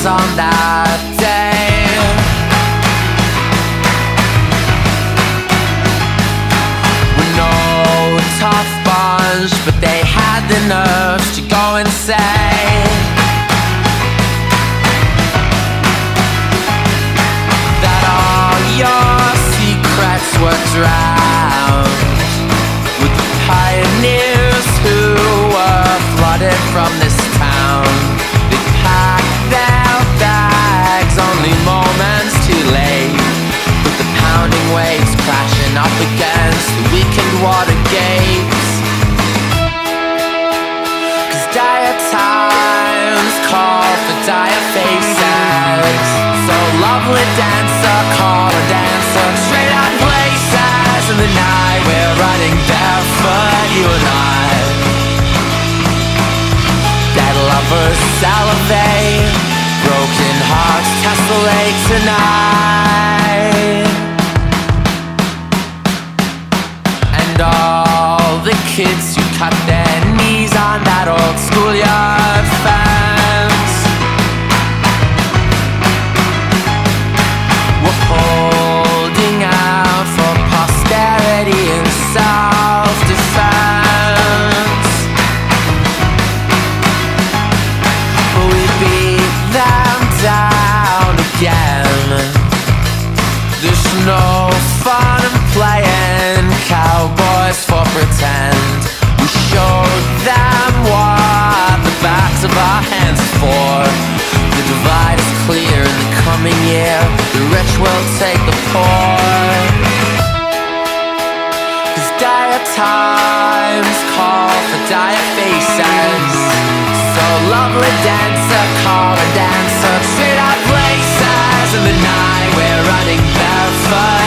us on that day. We're no tough bunch, but they had the nerve to go and say that all your secrets were drowned with the pioneers who were flooded from this town. They packed their bags only moments too late, with the pounding waves crashing up against the weakened water gates. 'Cause dire times call for dire faces, so lovely dancer, call a dancer, straight out places. In the night we're running barefoot, you and I. Dead lovers salivate, broken hearts tessellate tonight. And all the kids who cut their knees on that old schoolyard fence were holding out for posterity and self-defense. But we beat them down again. There's no fun in playing cowboys for pretend. We showed them what the backs of our hands are for. The divide is clear in the coming year. The rich will take the poor. 'Cause dire times call for dire faces, so lovely dancer, call a dancer, straight out places. In the night we're running barefoot.